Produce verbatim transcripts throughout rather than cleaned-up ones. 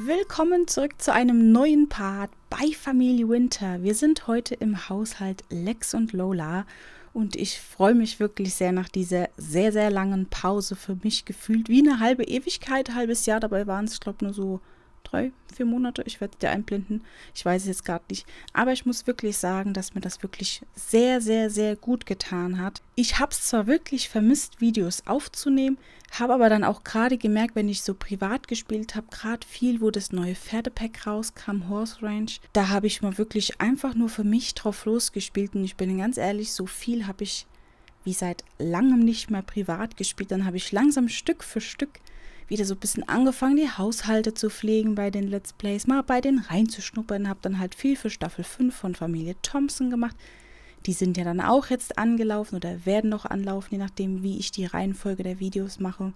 Willkommen zurück zu einem neuen Part bei Familie Winter. Wir sind heute im Haushalt Lex und Lola und ich freue mich wirklich sehr nach dieser sehr, sehr langen Pause. Für mich gefühlt wie eine halbe Ewigkeit, ein halbes Jahr. Dabei waren es, ich glaube, nur so drei, vier Monate. Ich werde dir einblenden. Ich weiß es jetzt gerade nicht. Aber ich muss wirklich sagen, dass mir das wirklich sehr, sehr, sehr gut getan hat. Ich habe es zwar wirklich vermisst, Videos aufzunehmen, habe aber dann auch gerade gemerkt, wenn ich so privat gespielt habe, gerade viel, wo das neue Pferdepack rauskam, Horse Ranch, da habe ich mal wirklich einfach nur für mich drauf losgespielt. Und ich bin ganz ehrlich, so viel habe ich wie seit langem nicht mehr privat gespielt. Dann habe ich langsam Stück für Stück wieder so ein bisschen angefangen, die Haushalte zu pflegen bei den Let's Plays, mal bei denen reinzuschnuppern, habe dann halt viel für Staffel fünf von Familie Thompson gemacht. Die sind ja dann auch jetzt angelaufen oder werden noch anlaufen, je nachdem, wie ich die Reihenfolge der Videos mache.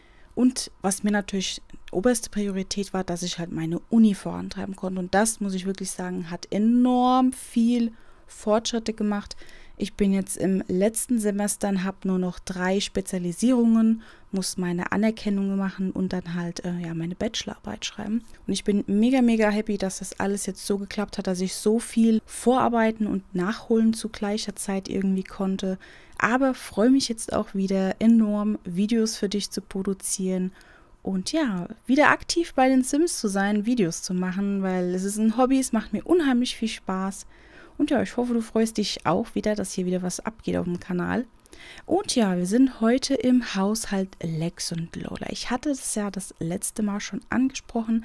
Und was mir natürlich oberste Priorität war, dass ich halt meine Uni vorantreiben konnte. Und das, muss ich wirklich sagen, hat enorm viel Fortschritte gemacht. Ich bin jetzt im letzten Semester und habe nur noch drei Spezialisierungen, muss meine Anerkennung machen und dann halt äh, ja, meine Bachelorarbeit schreiben. Und ich bin mega, mega happy, dass das alles jetzt so geklappt hat, dass ich so viel vorarbeiten und nachholen zu gleicher Zeit irgendwie konnte. Aber freue mich jetzt auch wieder enorm, Videos für dich zu produzieren und ja, wieder aktiv bei den Sims zu sein, Videos zu machen, weil es ist ein Hobby, es macht mir unheimlich viel Spaß. Und ja, ich hoffe, du freust dich auch wieder, dass hier wieder was abgeht auf dem Kanal. Und ja, wir sind heute im Haushalt Lex und Lola. Ich hatte das ja das letzte Mal schon angesprochen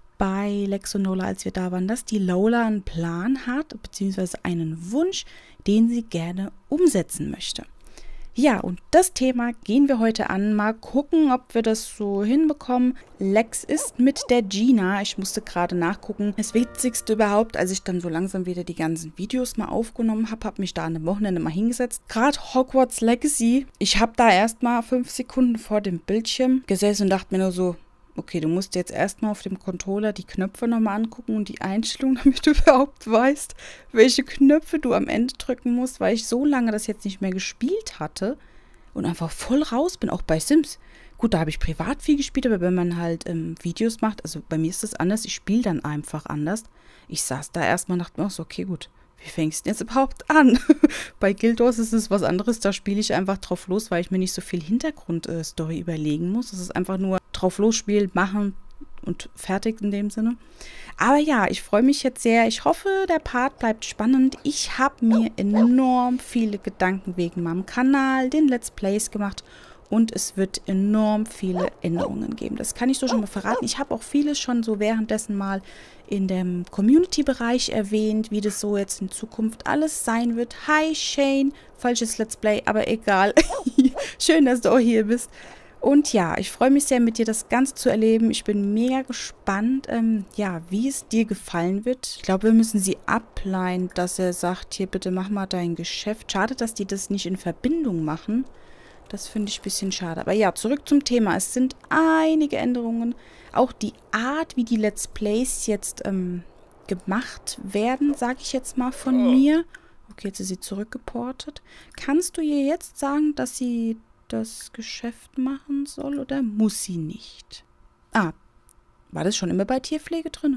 bei Lex und Lola, als wir da waren, dass die Lola einen Plan hat, beziehungsweise einen Wunsch, den sie gerne umsetzen möchte. Ja, und das Thema gehen wir heute an. Mal gucken, ob wir das so hinbekommen. Lex ist mit der Gina. Ich musste gerade nachgucken. Das Witzigste überhaupt, als ich dann so langsam wieder die ganzen Videos mal aufgenommen habe, habe mich da an einem Wochenende mal hingesetzt. Gerade Hogwarts Legacy. Ich habe da erstmal fünf Sekunden vor dem Bildschirm gesessen und dachte mir nur so, okay, du musst jetzt erstmal auf dem Controller die Knöpfe nochmal angucken und die Einstellungen, damit du überhaupt weißt, welche Knöpfe du am Ende drücken musst, weil ich so lange das jetzt nicht mehr gespielt hatte und einfach voll raus bin, auch bei Sims. Gut, da habe ich privat viel gespielt, aber wenn man halt ähm, Videos macht, also bei mir ist das anders, ich spiele dann einfach anders. Ich saß da erstmal und dachte mir auch so, okay, gut, wie fängst du jetzt überhaupt an? Bei Guild Wars ist es was anderes, da spiele ich einfach drauf los, weil ich mir nicht so viel Hintergrundstory äh, überlegen muss. Es ist einfach nur drauf los spielen, machen und fertig in dem Sinne. Aber ja, ich freue mich jetzt sehr. Ich hoffe, der Part bleibt spannend. Ich habe mir enorm viele Gedanken wegen meinem Kanal, den Let's Plays gemacht. Und es wird enorm viele Änderungen geben. Das kann ich so schon mal verraten. Ich habe auch vieles schon so währenddessen mal in dem Community-Bereich erwähnt, wie das so jetzt in Zukunft alles sein wird. Hi Shane, falsches Let's Play, aber egal. Schön, dass du auch hier bist. Und ja, ich freue mich sehr, mit dir das Ganze zu erleben. Ich bin mega gespannt, ähm, ja, wie es dir gefallen wird. Ich glaube, wir müssen sie ableihen, dass er sagt, hier, bitte mach mal dein Geschäft. Schade, dass die das nicht in Verbindung machen. Das finde ich ein bisschen schade. Aber ja, zurück zum Thema. Es sind einige Änderungen. Auch die Art, wie die Let's Plays jetzt ähm, gemacht werden, sage ich jetzt mal von mir. Okay, jetzt ist sie zurückgeportet. Kannst du ihr jetzt sagen, dass sie das Geschäft machen soll oder muss sie nicht? Ah, war das schon immer bei Tierpflege drin?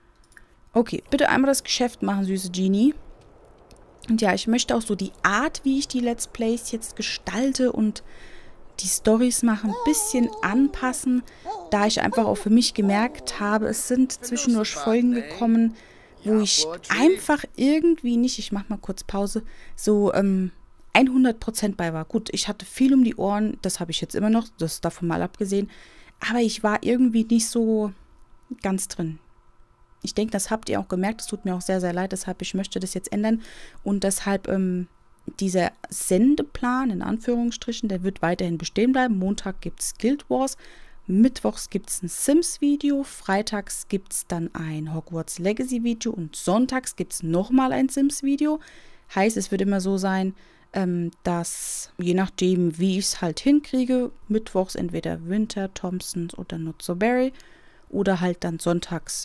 Okay, bitte einmal das Geschäft machen, süße Genie. Und ja, ich möchte auch so die Art, wie ich die Let's Plays jetzt gestalte und die Storys mache, ein bisschen anpassen, da ich einfach auch für mich gemerkt habe, es sind zwischendurch Folgen gekommen, wo ich einfach irgendwie nicht, ich mache mal kurz Pause, so ähm, hundert Prozent bei war. Gut, ich hatte viel um die Ohren, das habe ich jetzt immer noch, das davon mal abgesehen, aber ich war irgendwie nicht so ganz drin. Ich denke, das habt ihr auch gemerkt. Es tut mir auch sehr, sehr leid. Deshalb, ich möchte das jetzt ändern. Und deshalb, ähm, dieser Sendeplan, in Anführungsstrichen, der wird weiterhin bestehen bleiben. Montag gibt es Guild Wars. Mittwochs gibt es ein Sims-Video. Freitags gibt es dann ein Hogwarts Legacy-Video. Und sonntags gibt es nochmal ein Sims-Video. Heißt, es wird immer so sein, ähm, dass, je nachdem, wie ich es halt hinkriege, mittwochs entweder Winter, Thompsons oder Not So Berry. Oder halt dann sonntags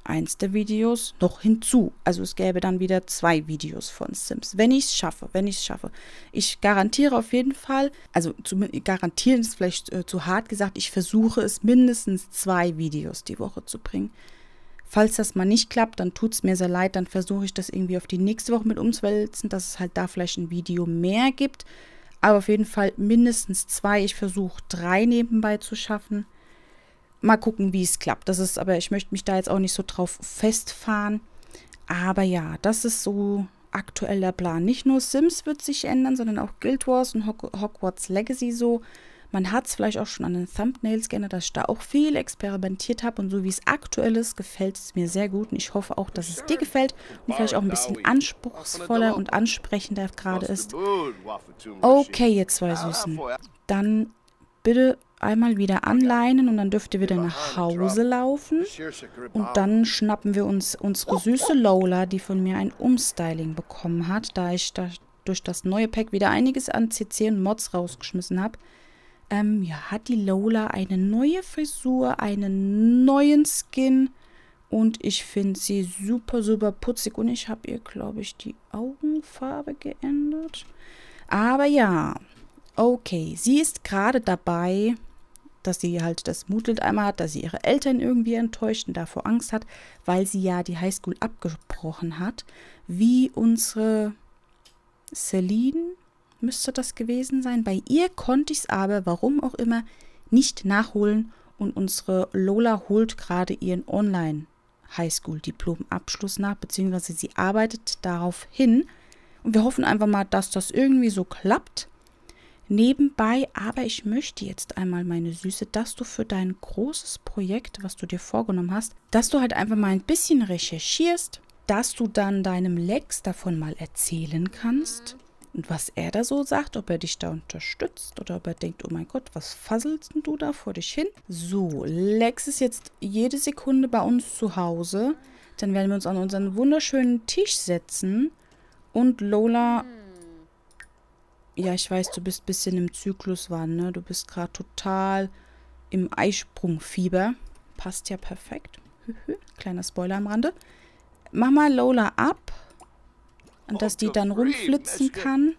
eins der Videos noch hinzu. Also es gäbe dann wieder zwei Videos von Sims, wenn ich es schaffe, wenn ich es schaffe. Ich garantiere auf jeden Fall, also zu, garantieren ist vielleicht äh, zu hart gesagt, ich versuche es mindestens zwei Videos die Woche zu bringen. Falls das mal nicht klappt, dann tut es mir sehr leid, dann versuche ich das irgendwie auf die nächste Woche mit umzuwälzen, dass es halt da vielleicht ein Video mehr gibt. Aber auf jeden Fall mindestens zwei. Ich versuche drei nebenbei zu schaffen. Mal gucken, wie es klappt. Das ist, aber ich möchte mich da jetzt auch nicht so drauf festfahren. Aber ja, das ist so aktuell der Plan. Nicht nur Sims wird sich ändern, sondern auch Guild Wars und Hogwarts Legacy so. Man hat es vielleicht auch schon an den Thumbnails geändert, dass ich da auch viel experimentiert habe. Und so wie es aktuell ist, gefällt es mir sehr gut. Und ich hoffe auch, dass es dir gefällt und vielleicht auch ein bisschen anspruchsvoller und ansprechender gerade ist. Okay, ihr zwei Süßen. Dann bitte einmal wieder anleinen und dann dürft ihr wieder nach Hause laufen. Und dann schnappen wir uns unsere süße Lola, die von mir ein Umstyling bekommen hat, da ich da durch das neue Pack wieder einiges an C C und Mods rausgeschmissen habe. Ähm, ja, hat die Lola eine neue Frisur, einen neuen Skin und ich finde sie super, super putzig und ich habe ihr, glaube ich, die Augenfarbe geändert. Aber ja, okay, sie ist gerade dabei, dass sie halt das Mutelt einmal hat, dass sie ihre Eltern irgendwie enttäuscht und davor Angst hat, weil sie ja die Highschool abgebrochen hat, wie unsere Celine müsste das gewesen sein. Bei ihr konnte ich es aber, warum auch immer, nicht nachholen und unsere Lola holt gerade ihren Online-Highschool-Diplom-Abschluss nach, beziehungsweise sie arbeitet darauf hin und wir hoffen einfach mal, dass das irgendwie so klappt. Nebenbei, aber ich möchte jetzt einmal, meine Süße, dass du für dein großes Projekt, was du dir vorgenommen hast, dass du halt einfach mal ein bisschen recherchierst, dass du dann deinem Lex davon mal erzählen kannst. Und was er da so sagt, ob er dich da unterstützt oder ob er denkt, oh mein Gott, was fasselst denn du da vor dich hin? So, Lex ist jetzt jede Sekunde bei uns zu Hause. Dann werden wir uns an unseren wunderschönen Tisch setzen. Und Lola, ja, ich weiß, du bist ein bisschen im Zykluswahn, ne? Du bist gerade total im Eisprungfieber. Passt ja perfekt. Kleiner Spoiler am Rande. Mach mal Lola ab. Und dass die dann rumflitzen kann.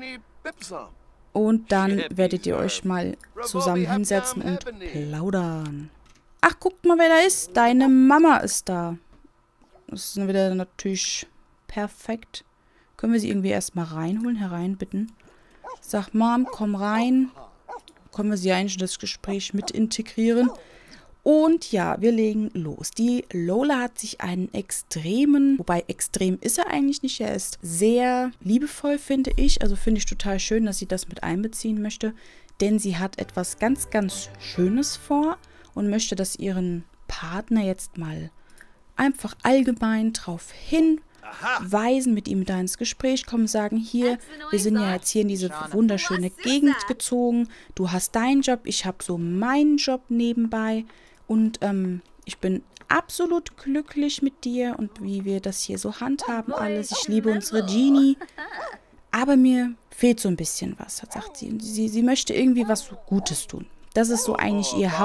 Und dann werdet ihr euch mal zusammen hinsetzen und plaudern. Ach, guckt mal, wer da ist. Deine Mama ist da. Das ist wieder natürlich perfekt. Können wir sie irgendwie erstmal reinholen, hereinbitten? Sag, Mom, komm rein. Können wir sie eigentlich in das Gespräch mit integrieren? Und ja, wir legen los. Die Lola hat sich einen extremen, wobei extrem ist er eigentlich nicht, er ist sehr liebevoll, finde ich. Also finde ich total schön, dass sie das mit einbeziehen möchte, denn sie hat etwas ganz, ganz Schönes vor und möchte, dass ihren Partner jetzt mal einfach allgemein drauf hinweisen, mit ihm da ins Gespräch kommen, sagen, hier, wir sind ja jetzt hier in diese wunderschöne Gegend gezogen, du hast deinen Job, ich habe so meinen Job nebenbei. Und ähm, ich bin absolut glücklich mit dir und wie wir das hier so handhaben alles. Ich liebe unsere Genie. Aber mir fehlt so ein bisschen was, sagt sie. Sie, sie möchte irgendwie was Gutes tun. Das ist so eigentlich ihr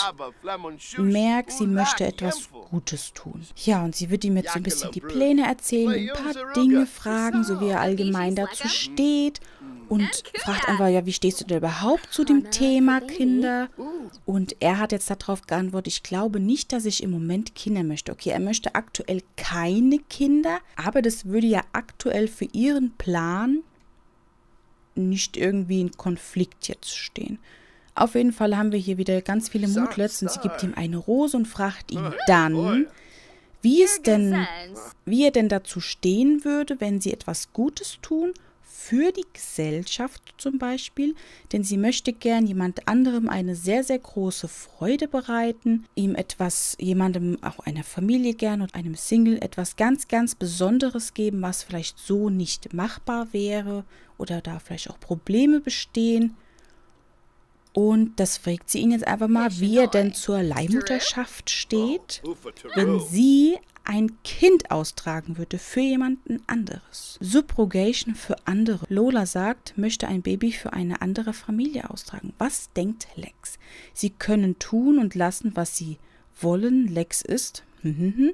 Hauptmerk. Sie möchte etwas Gutes tun. Ja, und sie wird ihm jetzt so ein bisschen die Pläne erzählen, ein paar Dinge fragen, so wie er allgemein dazu steht. Und fragt einfach, ja, wie stehst du denn überhaupt zu dem Thema Kinder? Und er hat jetzt darauf geantwortet, ich glaube nicht, dass ich im Moment Kinder möchte. Okay, er möchte aktuell keine Kinder, aber das würde ja aktuell für ihren Plan nicht irgendwie in Konflikt jetzt stehen. Auf jeden Fall haben wir hier wieder ganz viele Mootlets und sie gibt ihm eine Rose und fragt ihn dann, wie es denn, wie er denn dazu stehen würde, wenn sie etwas Gutes tun, für die Gesellschaft zum Beispiel, denn sie möchte gern jemand anderem eine sehr, sehr große Freude bereiten, ihm etwas, jemandem, auch einer Familie gern und einem Single etwas ganz, ganz Besonderes geben, was vielleicht so nicht machbar wäre oder da vielleicht auch Probleme bestehen. Und das fragt sie ihn jetzt einfach mal, wie er denn zur Leihmutterschaft steht, wenn sie ein Kind austragen würde für jemanden anderes. Subrogation für andere. Lola sagt, möchte ein Baby für eine andere Familie austragen. Was denkt Lex? Sie können tun und lassen, was sie wollen. Lex ist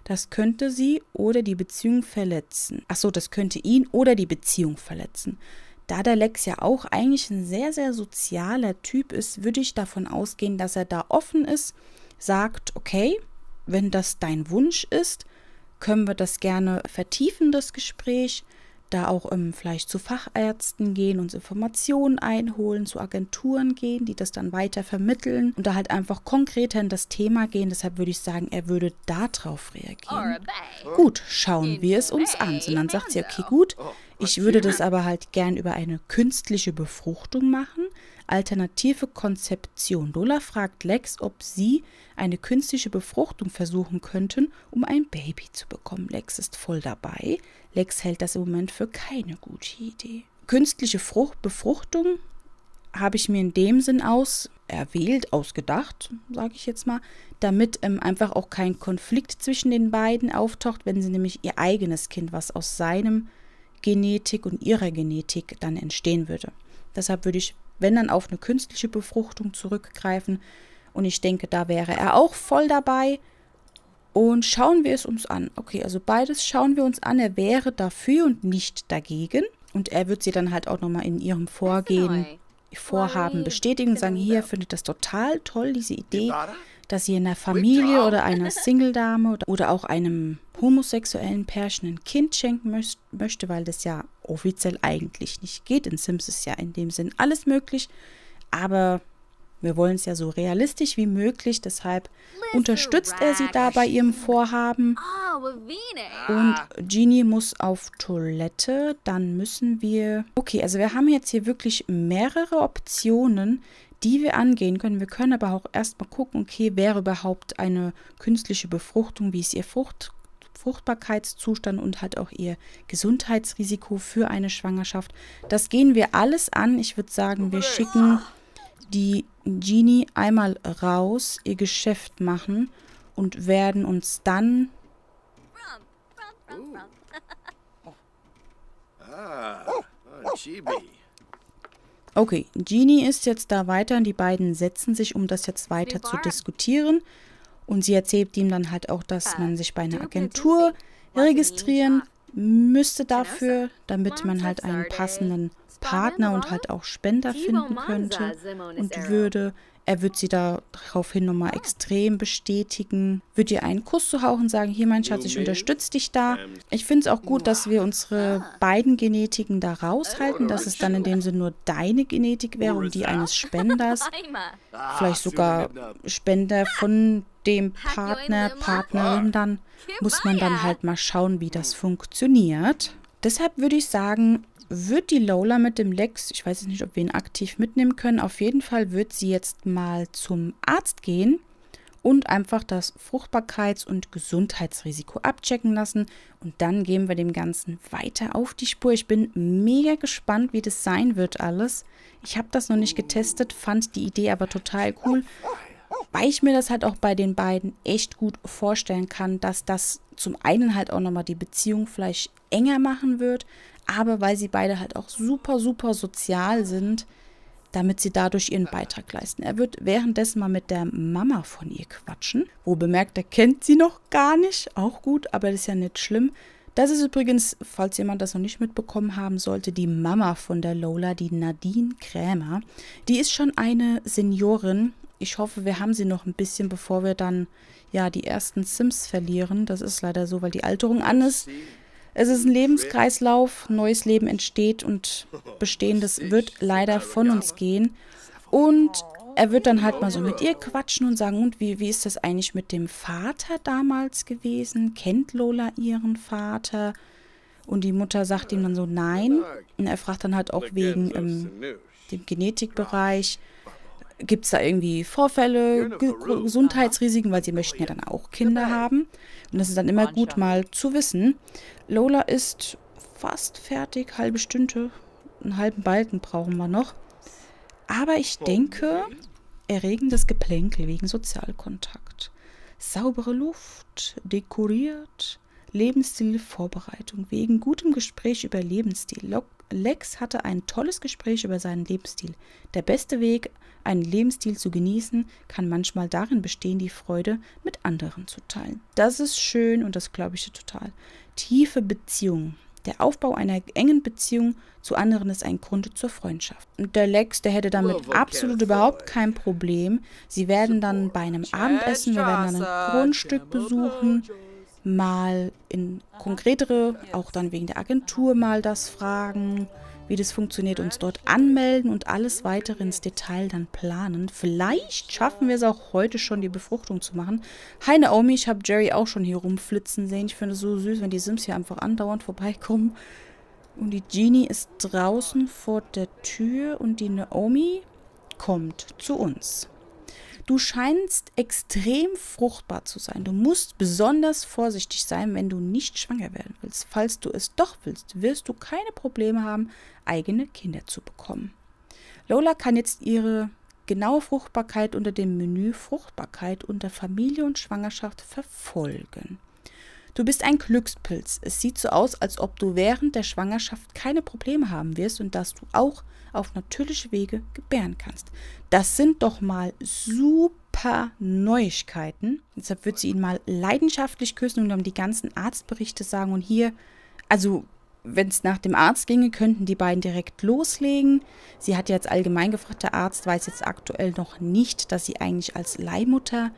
Das könnte sie oder die Beziehung verletzen. Achso, das könnte ihn oder die Beziehung verletzen. Da der Lex ja auch eigentlich ein sehr, sehr sozialer Typ ist, würde ich davon ausgehen, dass er da offen ist, sagt, okay, wenn das dein Wunsch ist, können wir das gerne vertiefen, das Gespräch, da auch ähm, vielleicht zu Fachärzten gehen, uns Informationen einholen, zu Agenturen gehen, die das dann weiter vermitteln und da halt einfach konkreter in das Thema gehen. Deshalb würde ich sagen, er würde darauf reagieren. Gut, schauen wir es uns an. Und dann sagt sie, okay, gut, ich würde das aber halt gern über eine künstliche Befruchtung machen. Alternative Konzeption. Lola fragt Lex, ob sie eine künstliche Befruchtung versuchen könnten, um ein Baby zu bekommen. Lex ist voll dabei. Lex hält das im Moment für keine gute Idee. Künstliche Frucht, Befruchtung habe ich mir in dem Sinn aus erwählt, ausgedacht, sage ich jetzt mal, damit ähm, einfach auch kein Konflikt zwischen den beiden auftaucht, wenn sie nämlich ihr eigenes Kind, was aus seinem Genetik und ihrer Genetik dann entstehen würde. Deshalb würde ich, wenn dann, auf eine künstliche Befruchtung zurückgreifen. Und ich denke, da wäre er auch voll dabei. Und schauen wir es uns an. Okay, also beides schauen wir uns an. Er wäre dafür und nicht dagegen. Und er wird sie dann halt auch nochmal in ihrem Vorgehen, Vorhaben bestätigen und sagen, hier, findet das total toll, diese Idee, dass sie einer Familie oder einer Single-Dame oder, oder auch einem homosexuellen Pärchen ein Kind schenken möcht, möchte, weil das ja offiziell eigentlich nicht geht. In Sims ist ja in dem Sinn alles möglich, aber wir wollen es ja so realistisch wie möglich, deshalb unterstützt er sie da bei ihrem Vorhaben. Und Genie muss auf Toilette, dann müssen wir... Okay, also wir haben jetzt hier wirklich mehrere Optionen, die wir angehen können. Wir können aber auch erstmal gucken, okay, wäre überhaupt eine künstliche Befruchtung, wie ist ihr Frucht, Fruchtbarkeitszustand und halt auch ihr Gesundheitsrisiko für eine Schwangerschaft. Das gehen wir alles an. Ich würde sagen, wir schicken die Genie einmal raus, ihr Geschäft machen und werden uns dann... Okay, Genie ist jetzt da weiter und die beiden setzen sich, um das jetzt weiter zu diskutieren. Und sie erzählt ihm dann halt auch, dass man sich bei einer Agentur registrieren müsste dafür, damit man halt einen passenden Partner und halt auch Spender finden könnte und würde. Er wird sie daraufhin nochmal extrem bestätigen, wird ihr einen Kuss zuhauchen und sagen, hier mein Schatz, ich unterstütze dich da. Ich finde es auch gut, dass wir unsere beiden Genetiken da raushalten, dass es dann in dem Sinne nur deine Genetik wäre und die eines Spenders. Vielleicht sogar Spender von dem Partner, Partnerin dann. Muss man dann halt mal schauen, wie das funktioniert. Deshalb würde ich sagen, wird die Lola mit dem Lex, ich weiß jetzt nicht, ob wir ihn aktiv mitnehmen können, auf jeden Fall wird sie jetzt mal zum Arzt gehen und einfach das Fruchtbarkeits- und Gesundheitsrisiko abchecken lassen. Und dann gehen wir dem Ganzen weiter auf die Spur. Ich bin mega gespannt, wie das sein wird alles. Ich habe das noch nicht getestet, fand die Idee aber total cool, weil ich mir das halt auch bei den beiden echt gut vorstellen kann, dass das zum einen halt auch nochmal die Beziehung vielleicht enger machen wird, aber weil sie beide halt auch super, super sozial sind, damit sie dadurch ihren Beitrag leisten. Er wird währenddessen mal mit der Mama von ihr quatschen. Wo bemerkt, er kennt sie noch gar nicht. Auch gut, aber das ist ja nicht schlimm. Das ist übrigens, falls jemand das noch nicht mitbekommen haben sollte, die Mama von der Lola, die Nadine Krämer. Die ist schon eine Seniorin. Ich hoffe, wir haben sie noch ein bisschen, bevor wir dann ja die ersten Sims verlieren. Das ist leider so, weil die Alterung an ist. Es ist ein Lebenskreislauf, neues Leben entsteht und Bestehendes wird leider von uns gehen. Und er wird dann halt mal so mit ihr quatschen und sagen, und wie, wie ist das eigentlich mit dem Vater damals gewesen? Kennt Lola ihren Vater? Und die Mutter sagt ihm dann so, nein. Und er fragt dann halt auch wegen ähm, dem Genetikbereich. Gibt es da irgendwie Vorfälle, Ge Gesundheitsrisiken, weil sie möchten ja dann auch Kinder haben. Und das ist dann immer gut mal zu wissen. Lola ist fast fertig, halbe Stunde, einen halben Balken brauchen wir noch. Aber ich denke, erregendes Geplänkel wegen Sozialkontakt. Saubere Luft, dekoriert, Lebensstilvorbereitung wegen gutem Gespräch über Lebensstil. Lex hatte ein tolles Gespräch über seinen Lebensstil. Der beste Weg, einen Lebensstil zu genießen, kann manchmal darin bestehen, die Freude mit anderen zu teilen. Das ist schön und das glaube ich dir total. Tiefe Beziehungen. Der Aufbau einer engen Beziehung zu anderen ist ein Grund zur Freundschaft. Und der Lex, der hätte damit absolut überhaupt kein Problem. Sie werden dann bei einem Abendessen, wir werden dann ein Grundstück besuchen, mal in konkretere, auch dann wegen der Agentur mal das fragen, wie das funktioniert, uns dort anmelden und alles weitere ins Detail dann planen. Vielleicht schaffen wir es auch heute schon, die Befruchtung zu machen. Hi Naomi, ich habe Jerry auch schon hier rumflitzen sehen. Ich finde es so süß, wenn die Sims hier einfach andauernd vorbeikommen. Und die Genie ist draußen vor der Tür und die Naomi kommt zu uns. Du scheinst extrem fruchtbar zu sein. Du musst besonders vorsichtig sein, wenn du nicht schwanger werden willst. Falls du es doch willst, wirst du keine Probleme haben, eigene Kinder zu bekommen. Lola kann jetzt ihre genaue Fruchtbarkeit unter dem Menü Fruchtbarkeit unter Familie und Schwangerschaft verfolgen. Du bist ein Glückspilz. Es sieht so aus, als ob du während der Schwangerschaft keine Probleme haben wirst und dass du auch auf natürliche Wege gebären kannst. Das sind doch mal super Neuigkeiten. Deshalb wird sie ihn mal leidenschaftlich küssen und dann die ganzen Arztberichte sagen. Und hier, also wenn es nach dem Arzt ginge, könnten die beiden direkt loslegen. Sie hat ja jetzt allgemein gefragt, der Arzt weiß jetzt aktuell noch nicht, dass sie eigentlich als Leihmutter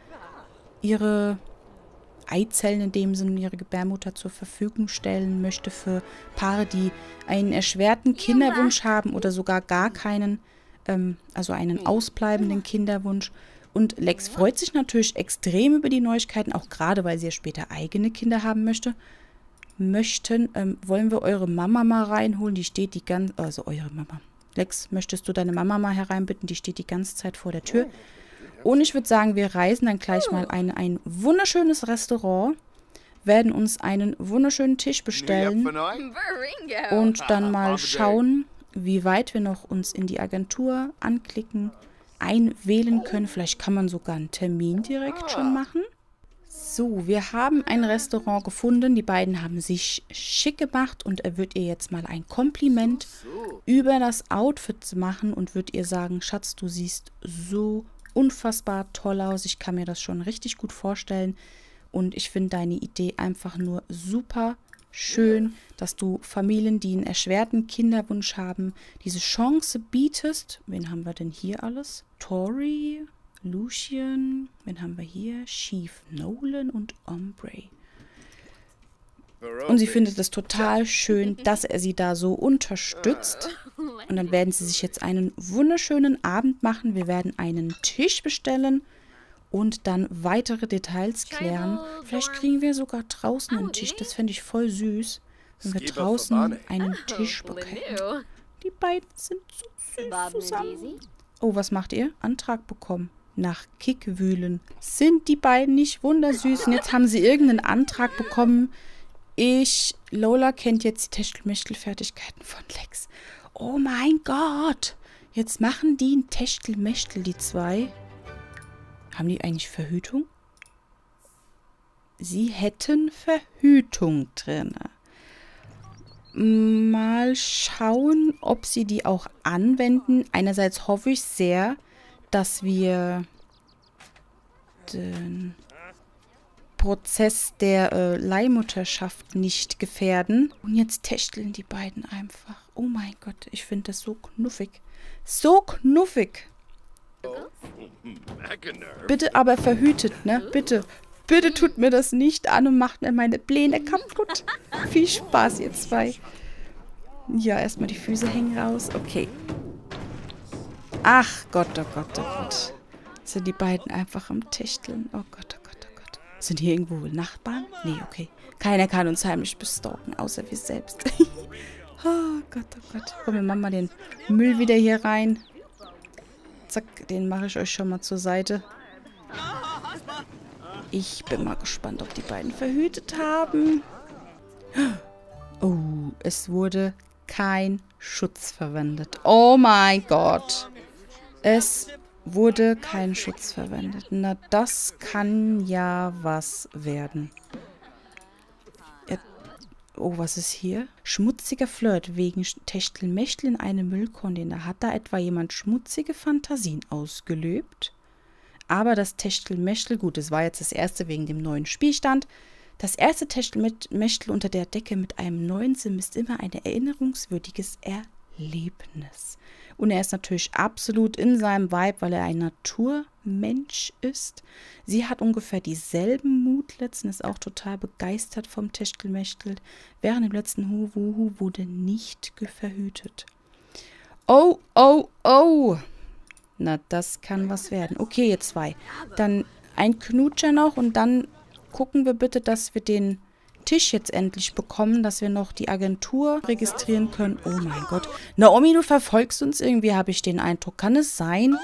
ihre Eizellen in dem Sinne ihre Gebärmutter zur Verfügung stellen möchte für Paare, die einen erschwerten Kinderwunsch haben oder sogar gar keinen, ähm, also einen ausbleibenden Kinderwunsch. Und Lex freut sich natürlich extrem über die Neuigkeiten, auch gerade, weil sie ja später eigene Kinder haben möchte. Möchten, ähm, wollen wir eure Mama mal reinholen? Die steht die ganze, also eure Mama. Lex, möchtest du deine Mama mal hereinbitten? Die steht die ganze Zeit vor der Tür. Und ich würde sagen, wir reisen dann gleich mal in ein wunderschönes Restaurant, werden uns einen wunderschönen Tisch bestellen und dann mal schauen, wie weit wir noch uns in die Agentur anklicken, einwählen können. Vielleicht kann man sogar einen Termin direkt schon machen. So, wir haben ein Restaurant gefunden. Die beiden haben sich schick gemacht und er wird ihr jetzt mal ein Kompliment über das Outfit machen und wird ihr sagen, Schatz, du siehst so unfassbar toll aus. Ich kann mir das schon richtig gut vorstellen. Und ich finde deine Idee einfach nur super schön, dass du Familien, die einen erschwerten Kinderwunsch haben, diese Chance bietest. Wen haben wir denn hier alles? Tori, Lucian, wen haben wir hier? Chief Nolan und Ombre. Und sie findet es total schön, dass er sie da so unterstützt. Und dann werden sie sich jetzt einen wunderschönen Abend machen. Wir werden einen Tisch bestellen und dann weitere Details klären. Vielleicht kriegen wir sogar draußen einen Tisch. Das fände ich voll süß, wenn wir draußen einen Tisch bekämen. Die beiden sind so süß zusammen. Oh, was macht ihr? Antrag bekommen. Nach Kick wühlen. Sind die beiden nicht wundersüß? Und jetzt haben sie irgendeinen Antrag bekommen. Ich, Lola kennt jetzt die Techtelmechtel-Fertigkeiten von Lex. Oh mein Gott. Jetzt machen die ein Techtelmechtel, die zwei. Haben die eigentlich Verhütung? Sie hätten Verhütung drin. Mal schauen, ob sie die auch anwenden. Einerseits hoffe ich sehr, dass wir den Prozess der äh, Leihmutterschaft nicht gefährden. Und jetzt techteln die beiden einfach. Oh mein Gott, ich finde das so knuffig. So knuffig. Bitte aber verhütet, ne? Bitte. Bitte tut mir das nicht an und macht mir meine Pläne kaputt. Viel Spaß, ihr zwei. Ja, erstmal die Füße hängen raus. Okay. Ach Gott, oh Gott, oh Gott. Sind die beiden einfach am Techteln? Oh Gott, oh Gott, oh Gott. Sind hier irgendwo Nachbarn? Nee, okay. Keiner kann uns heimlich bestalken, außer wir selbst. Oh Gott, oh Gott. Komm, wir machen mal den Müll wieder hier rein. Zack, den mache ich euch schon mal zur Seite. Ich bin mal gespannt, ob die beiden verhütet haben. Oh, es wurde kein Schutz verwendet. Oh mein Gott. Es wurde kein Schutz verwendet. Na, das kann ja was werden. Ja, Oh, was ist hier? Schmutziger Flirt wegen Techtelmechtel in einem Müllcontainer. Hat da etwa jemand schmutzige Fantasien ausgelebt? Aber das Techtelmechtel, gut, das war jetzt das erste wegen dem neuen Spielstand. Das erste Techtelmechtel unter der Decke mit einem neuen Sim ist immer ein erinnerungswürdiges Erlebnis. Und er ist natürlich absolut in seinem Vibe, weil er ein Naturmensch ist. Sie hat ungefähr dieselben Mootlets und ist auch total begeistert vom Techtelmechtel. Während dem letzten Huwuhu wurde nicht verhütet. Oh, oh, oh. Na, das kann was werden. Okay, ihr zwei. Dann ein Knutscher noch und dann gucken wir bitte, dass wir den Tisch jetzt endlich bekommen, dass wir noch die Agentur registrieren können. Oh mein Gott. Naomi, du verfolgst uns irgendwie, habe ich den Eindruck. Kann es sein?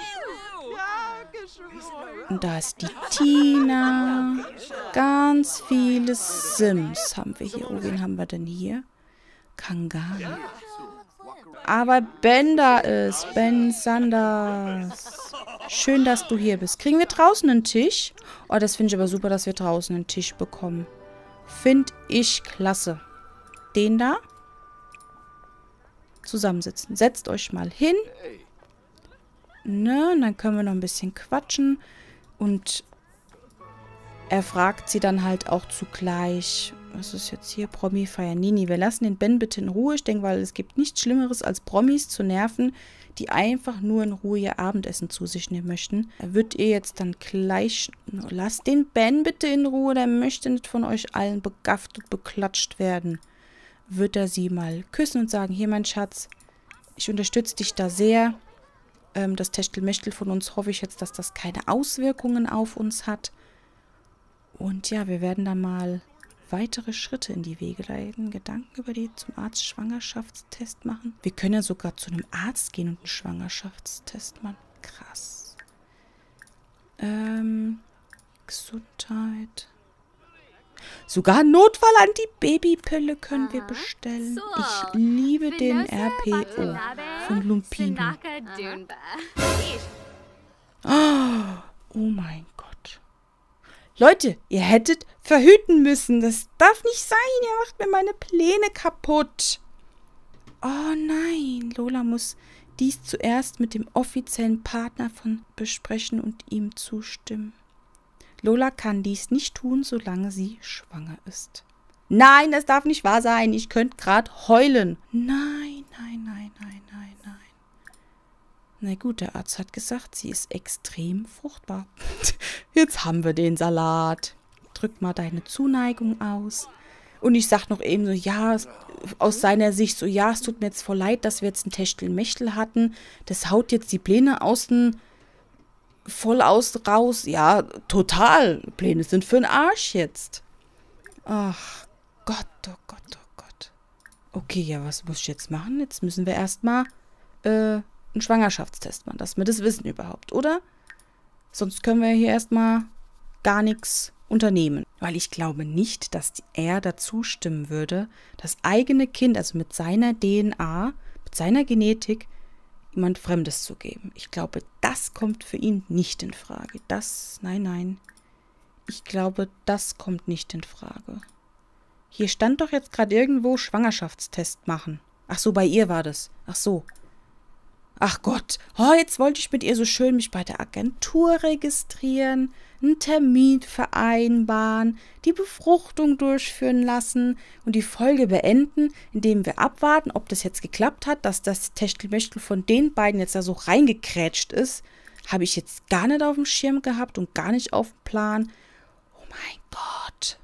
Und da ist die Tina. Ganz viele Sims haben wir hier. Oh, wen haben wir denn hier? Kangani. Aber Ben da ist. Ben Sanders. Schön, dass du hier bist. Kriegen wir draußen einen Tisch? Oh, das finde ich aber super, dass wir draußen einen Tisch bekommen. Finde ich klasse. Den da. Zusammensitzen. Setzt euch mal hin. Ne, und dann können wir noch ein bisschen quatschen. Und er fragt sie dann halt auch zugleich. Was ist jetzt hier? Promi-Feier. Nini, wir lassen den Ben bitte in Ruhe. Ich denke, weil es gibt nichts Schlimmeres, als Promis zu nerven, die einfach nur in Ruhe ihr Abendessen zu sich nehmen möchten. Er wird ihr jetzt dann gleich... Lasst den Ben bitte in Ruhe, der möchte nicht von euch allen begafft und beklatscht werden. Wird er sie mal küssen und sagen, hier mein Schatz, ich unterstütze dich da sehr. Ähm, das Techtelmechtel von uns hoffe ich jetzt, dass das keine Auswirkungen auf uns hat. Und ja, wir werden dann mal weitere Schritte in die Wege leiten. Gedanken über die zum Arzt Schwangerschaftstest machen. Wir können ja sogar zu einem Arzt gehen und einen Schwangerschaftstest machen. Krass. Ähm, Gesundheit. Sogar Notfall-Anti-Baby-Pille können wir bestellen. Ich liebe den R P O von Lumpino. Oh mein Gott. Leute, ihr hättet verhüten müssen. Das darf nicht sein. Ihr macht mir meine Pläne kaputt. Oh nein. Lola muss dies zuerst mit dem offiziellen Partner von besprechen und ihm zustimmen. Lola kann dies nicht tun, solange sie schwanger ist. Nein, das darf nicht wahr sein. Ich könnte gerade heulen. Nein, nein, nein, nein, nein, nein. Na gut, der Arzt hat gesagt, sie ist extrem fruchtbar. Jetzt haben wir den Salat. Drück mal deine Zuneigung aus. Und ich sag noch eben so, ja, aus seiner Sicht so, ja, es tut mir jetzt voll leid, dass wir jetzt ein Techtelmechtel hatten. Das haut jetzt die Pläne außen voll aus raus. Ja, total. Pläne sind für den Arsch jetzt. Ach Gott, oh Gott, oh Gott. Okay, ja, was muss ich jetzt machen? Jetzt müssen wir erstmal äh, einen Schwangerschaftstest machen, dass wir das wissen überhaupt, oder? Sonst können wir hier erstmal gar nichts unternehmen. Weil ich glaube nicht, dass er dazu stimmen würde, das eigene Kind, also mit seiner D N A, mit seiner Genetik, jemand Fremdes zu geben. Ich glaube, das kommt für ihn nicht in Frage. Das, nein, nein. Ich glaube, das kommt nicht in Frage. Hier stand doch jetzt gerade irgendwo Schwangerschaftstest machen. Ach so, bei ihr war das. Ach so. Ach Gott, oh, jetzt wollte ich mit ihr so schön mich bei der Agentur registrieren, einen Termin vereinbaren, die Befruchtung durchführen lassen und die Folge beenden, indem wir abwarten, ob das jetzt geklappt hat, dass das Techtelmechtel von den beiden jetzt da so reingekrätscht ist. Habe ich jetzt gar nicht auf dem Schirm gehabt und gar nicht auf dem Plan. Oh mein Gott.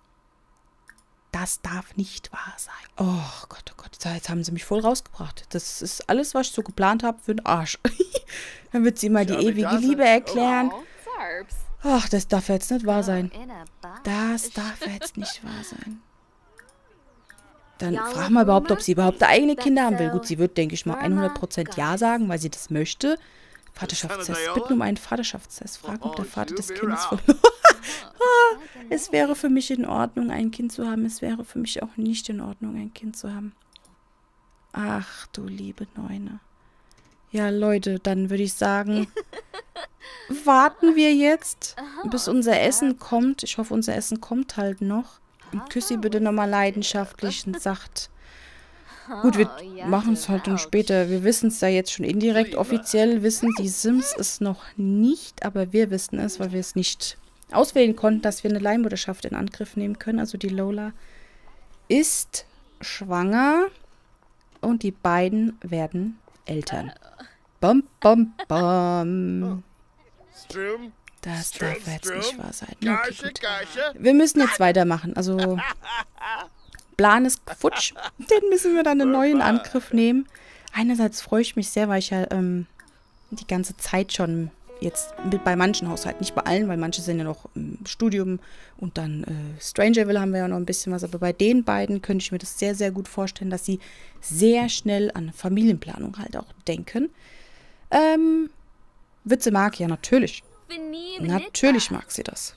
Das darf nicht wahr sein. Oh Gott, oh Gott, jetzt haben sie mich voll rausgebracht. Das ist alles, was ich so geplant habe, für den Arsch. Dann wird sie mal die ewige Liebe erklären. Ach, das darf jetzt nicht wahr sein. Das darf jetzt nicht wahr sein. Dann fragen wir überhaupt, ob sie überhaupt eigene Kinder haben will. Gut, sie wird, denke ich mal, hundert Prozent Ja sagen, weil sie das möchte. Vaterschaftstest. Bitten um einen Vaterschaftstest. Fragen, ob der Vater des Kindes verloren. Es wäre für mich in Ordnung, ein Kind zu haben. Es wäre für mich auch nicht in Ordnung, ein Kind zu haben. Ach, du liebe Neune. Ja, Leute, dann würde ich sagen, warten wir jetzt, bis unser Essen kommt. Ich hoffe, unser Essen kommt halt noch. küsst sie bitte nochmal leidenschaftlich und sagt, gut, wir machen es halt dann später. Wir wissen es ja jetzt schon indirekt. Offiziell wissen die Sims es noch nicht, aber wir wissen es, weil wir es nicht auswählen konnten, dass wir eine Leihmutterschaft in Angriff nehmen können. Also die Lola ist schwanger und die beiden werden Eltern. Bam, bam, bam. Das darf jetzt nicht wahr sein. Okay, gut. Wir müssen jetzt weitermachen. Also, Plan ist futsch. Den müssen wir dann einen neuen Angriff nehmen. Einerseits freue ich mich sehr, weil ich ja ähm, die ganze Zeit schon jetzt mit bei manchen Haushalten, nicht bei allen, weil manche sind ja noch im Studium und dann äh, Strangerville haben wir ja noch ein bisschen was. Aber bei den beiden könnte ich mir das sehr, sehr gut vorstellen, dass sie sehr schnell an Familienplanung halt auch denken. Ähm, Witze mag ja, natürlich. Natürlich mag sie das.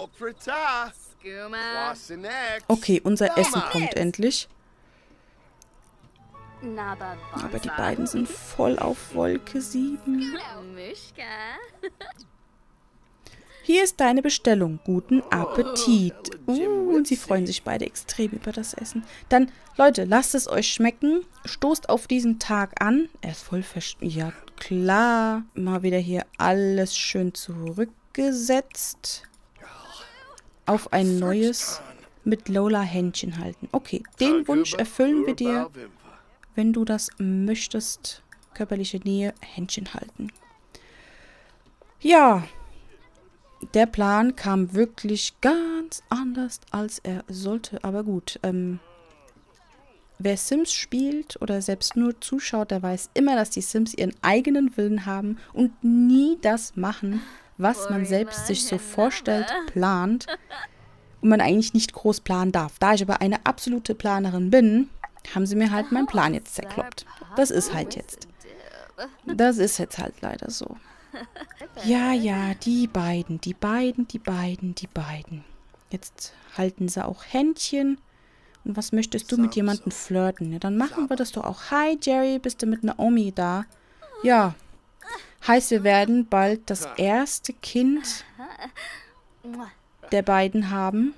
Okay, unser Essen kommt endlich. Aber die beiden sind voll auf Wolke sieben. Hier ist deine Bestellung. Guten Appetit. Uh, und sie freuen sich beide extrem über das Essen. Dann, Leute, lasst es euch schmecken. Stoßt auf diesen Tag an. Er ist voll versch... Ja, klar. Mal wieder hier alles schön zurückgesetzt. Auf ein neues mit Lola Händchen halten. Okay, den Wunsch erfüllen wir dir, wenn du das möchtest. Körperliche Nähe, Händchen halten. Ja, der Plan kam wirklich ganz anders, als er sollte. Aber gut, ähm, wer Sims spielt oder selbst nur zuschaut, der weiß immer, dass die Sims ihren eigenen Willen haben und nie das machen, was man selbst sich so vorstellt, plant und man eigentlich nicht groß planen darf. Da ich aber eine absolute Planerin bin, haben sie mir halt meinen Plan jetzt zerkloppt. Das ist halt jetzt. Das ist jetzt halt leider so. Ja, ja, die beiden, die beiden, die beiden, die beiden. Jetzt halten sie auch Händchen. Und was möchtest du mit jemandem flirten? Ja, dann machen wir das doch auch. Hi, Jerry, bist du mit Naomi da? Ja. Heißt, wir werden bald das erste Kind der beiden haben.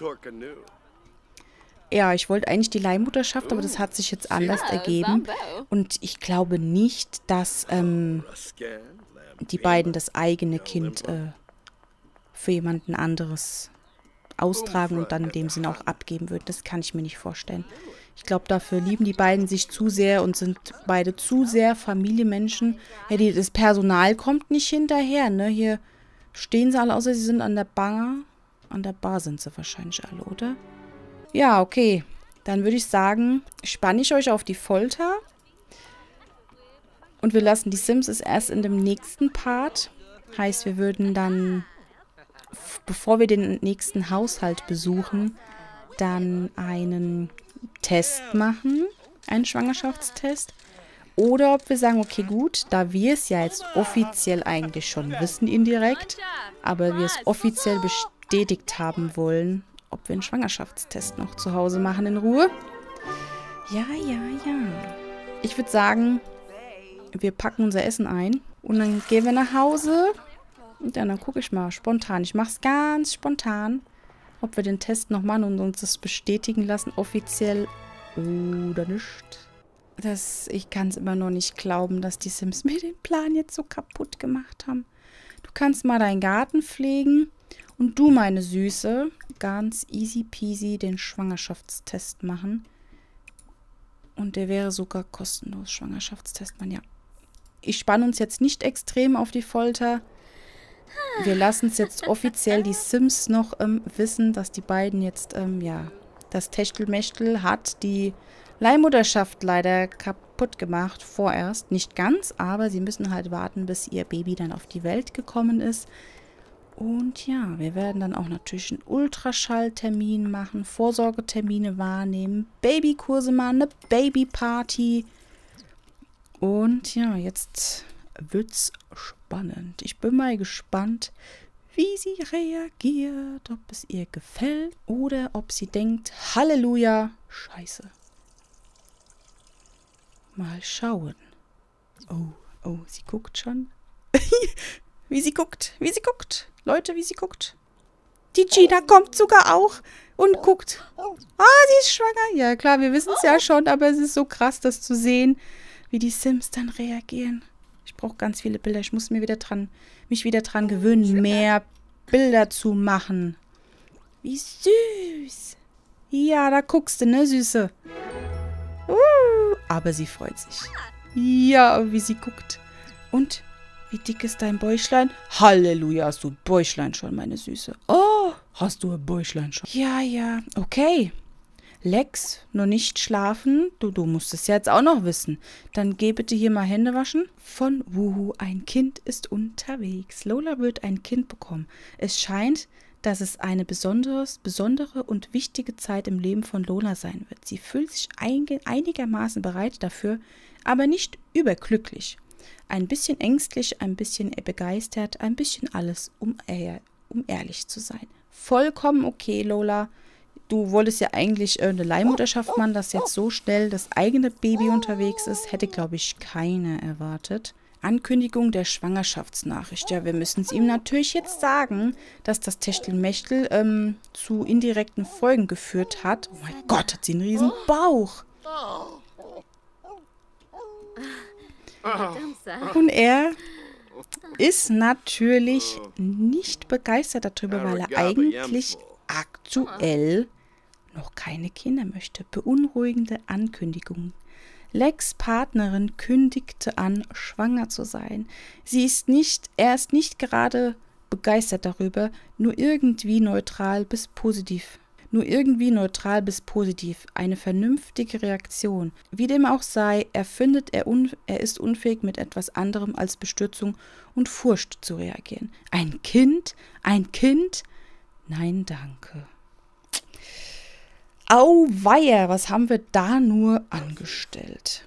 Ja, ich wollte eigentlich die Leihmutterschaft, aber das hat sich jetzt anders ergeben. Und ich glaube nicht, dass ähm, die beiden das eigene Kind äh, für jemanden anderes austragen und dann in dem Sinne auch abgeben würden. Das kann ich mir nicht vorstellen. Ich glaube, dafür lieben die beiden sich zu sehr und sind beide zu sehr Familienmenschen. Ja, die, das Personal kommt nicht hinterher, ne? Hier stehen sie alle, außer sie sind an der Bar. An der Bar sind sie wahrscheinlich alle, oder? Ja, okay. Dann würde ich sagen, spanne ich euch auf die Folter. Und wir lassen die Sims es erst in dem nächsten Part. Heißt, wir würden dann, bevor wir den nächsten Haushalt besuchen, dann einen Test machen. Einen Schwangerschaftstest. Oder ob wir sagen, okay, gut, da wir es ja jetzt offiziell eigentlich schon wissen, indirekt, aber wir es offiziell bestätigt haben wollen, ob wir einen Schwangerschaftstest noch zu Hause machen in Ruhe. Ja, ja, ja. Ich würde sagen, wir packen unser Essen ein und dann gehen wir nach Hause. Und dann, dann gucke ich mal spontan. Ich mache es ganz spontan, ob wir den Test noch machen und uns das bestätigen lassen, offiziell oder nicht. Das, ich kann es immer noch nicht glauben, dass die Sims mir den Plan jetzt so kaputt gemacht haben. Du kannst mal deinen Garten pflegen und du, meine Süße, ganz easy peasy den Schwangerschaftstest machen. Und der wäre sogar kostenlos, Schwangerschaftstest, man, ja. Ich spanne uns jetzt nicht extrem auf die Folter. Wir lassen es jetzt offiziell die Sims noch ähm, wissen, dass die beiden jetzt, ähm, ja, das Techtelmechtel hat die Leihmutterschaft leider kaputt gemacht, vorerst. Nicht ganz, aber sie müssen halt warten, bis ihr Baby dann auf die Welt gekommen ist. Und ja, wir werden dann auch natürlich einen Ultraschalltermin machen, Vorsorgetermine wahrnehmen, Babykurse machen, eine Babyparty. Und ja, jetzt wird's spannend. Ich bin mal gespannt, wie sie reagiert, ob es ihr gefällt oder ob sie denkt, Halleluja, scheiße. Mal schauen. Oh, oh, sie guckt schon. Wie sie guckt, wie sie guckt. Leute, wie sie guckt. Die Gina kommt sogar auch. und guckt. Ah, sie ist schwanger. Ja, klar, wir wissen es ja schon, aber es ist so krass, das zu sehen, wie die Sims dann reagieren. Ich brauche ganz viele Bilder. Ich muss mir wieder dran, mich wieder dran gewöhnen, mehr Bilder zu machen. Wie süß. Ja, da guckst du, ne, Süße? Uh, aber sie freut sich. Ja, wie sie guckt. Und, wie dick ist dein Bäuchlein? Halleluja, hast du ein Bäuchlein schon, meine Süße. Oh, hast du ein Bäuchlein schon? Ja, ja, okay. Lex, noch nicht schlafen. Du, du musst es ja jetzt auch noch wissen. Dann geh bitte hier mal Hände waschen. Von Wuhu, ein Kind ist unterwegs. Lola wird ein Kind bekommen. Es scheint, dass es eine besonderes, besondere und wichtige Zeit im Leben von Lola sein wird. Sie fühlt sich ein, einigermaßen bereit dafür, aber nicht überglücklich. Ein bisschen ängstlich, ein bisschen begeistert, ein bisschen alles, um, äh, um ehrlich zu sein. Vollkommen okay, Lola. Du wolltest ja eigentlich äh, eine Leihmutterschaft machen, dass jetzt so schnell das eigene Baby unterwegs ist, hätte, glaube ich, keiner erwartet. Ankündigung der Schwangerschaftsnachricht. Ja, wir müssen es ihm natürlich jetzt sagen, dass das Techtelmechtel ähm, zu indirekten Folgen geführt hat. Oh mein Gott, hat sie einen riesen Bauch. Und er ist natürlich nicht begeistert darüber, weil er eigentlich aktuell noch keine Kinder möchte. Beunruhigende Ankündigungen. Lex' Partnerin kündigte an, schwanger zu sein. Sie ist nicht, er ist nicht gerade begeistert darüber, nur irgendwie neutral bis positiv. Nur irgendwie neutral bis positiv. Eine vernünftige Reaktion. Wie dem auch sei, er findet, er, un, er ist unfähig, mit etwas anderem als Bestürzung und Furcht zu reagieren. Ein Kind? Ein Kind? Nein, danke. Auweia, was haben wir da nur angestellt?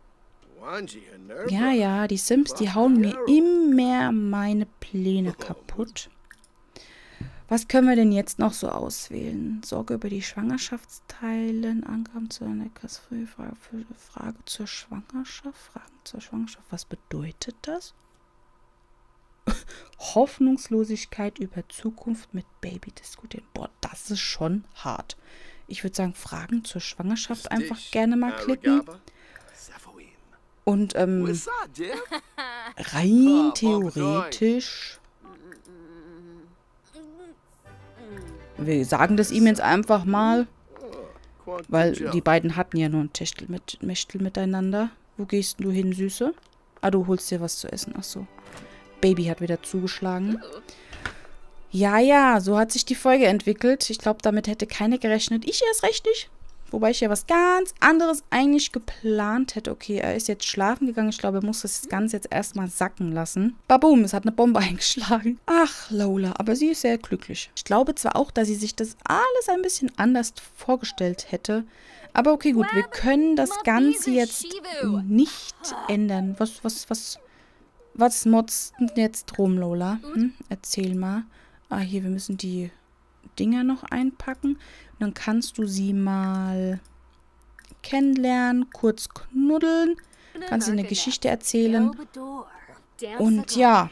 Ja, ja, die Sims, die hauen mir immer meine Pläne kaputt. Was können wir denn jetzt noch so auswählen? Sorge über die Schwangerschaftsteilen, Angaben zu einer Frage, Frage zur Schwangerschaft, Fragen zur Schwangerschaft. Was bedeutet das? Hoffnungslosigkeit über Zukunft mit Baby diskutieren. Boah, das ist schon hart. Ich würde sagen, Fragen zur Schwangerschaft einfach gerne mal klicken. Und ähm, rein theoretisch, wir sagen das ihm jetzt einfach mal, weil die beiden hatten ja nur ein Techtel mit, Mechtel miteinander. Wo gehst du hin, Süße? Ah, du holst dir was zu essen. Ach so. Baby hat wieder zugeschlagen. Ja, ja, so hat sich die Folge entwickelt. Ich glaube, damit hätte keiner gerechnet. Ich erst recht nicht. Wobei ich ja was ganz anderes eigentlich geplant hätte. Okay, er ist jetzt schlafen gegangen. Ich glaube, er muss das Ganze jetzt erstmal sacken lassen. Babum, es hat eine Bombe eingeschlagen. Ach, Lola, aber sie ist sehr glücklich. Ich glaube zwar auch, dass sie sich das alles ein bisschen anders vorgestellt hätte. Aber okay, gut, wir können das Ganze jetzt nicht ändern. Was, was, was, was motzt denn jetzt rum, Lola? Hm? Erzähl mal. Ah, hier, wir müssen die Dinger noch einpacken. Und dann kannst du sie mal kennenlernen, kurz knuddeln. Kannst ihr eine Geschichte erzählen. Und ja,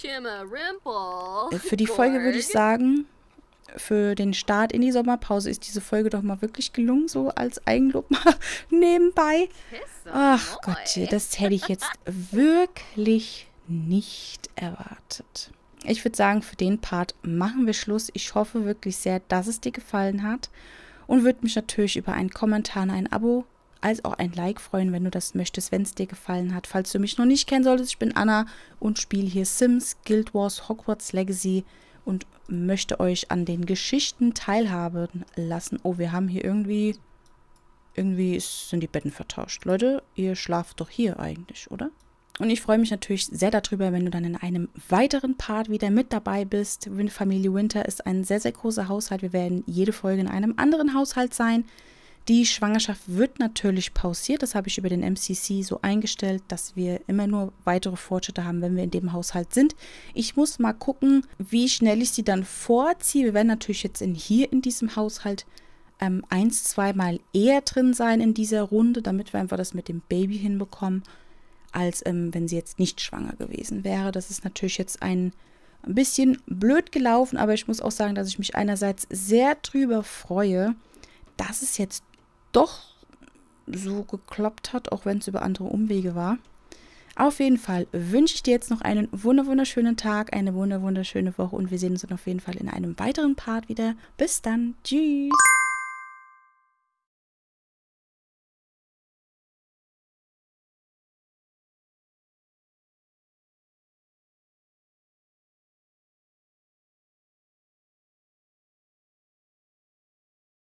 für die Folge würde ich sagen, für den Start in die Sommerpause ist diese Folge doch mal wirklich gelungen, so als Eigenlob mal nebenbei. Ach Gott, das hätte ich jetzt wirklich nicht erwartet. Ich würde sagen, für den Part machen wir Schluss. Ich hoffe wirklich sehr, dass es dir gefallen hat und würde mich natürlich über einen Kommentar, ein Abo, als auch ein Like freuen, wenn du das möchtest, wenn es dir gefallen hat. Falls du mich noch nicht kennen solltest, ich bin Anna und spiele hier Sims, Guild Wars, Hogwarts Legacy und möchte euch an den Geschichten teilhaben lassen. Oh, wir haben hier irgendwie, irgendwie sind die Betten vertauscht. Leute, ihr schlaft doch hier eigentlich, oder? Und ich freue mich natürlich sehr darüber, wenn du dann in einem weiteren Part wieder mit dabei bist. Familie Winter ist ein sehr, sehr großer Haushalt. Wir werden jede Folge in einem anderen Haushalt sein. Die Schwangerschaft wird natürlich pausiert. Das habe ich über den M C C so eingestellt, dass wir immer nur weitere Fortschritte haben, wenn wir in dem Haushalt sind. Ich muss mal gucken, wie schnell ich sie dann vorziehe. Wir werden natürlich jetzt in, hier in diesem Haushalt ähm, eins, zweimal eher drin sein in dieser Runde, damit wir einfach das mit dem Baby hinbekommen, als ähm, wenn sie jetzt nicht schwanger gewesen wäre. Das ist natürlich jetzt ein ein bisschen blöd gelaufen, aber ich muss auch sagen, dass ich mich einerseits sehr drüber freue, dass es jetzt doch so geklappt hat, auch wenn es über andere Umwege war. Auf jeden Fall wünsche ich dir jetzt noch einen wunderschönen Tag, eine wunderschöne Woche und wir sehen uns dann auf jeden Fall in einem weiteren Part wieder. Bis dann. Tschüss.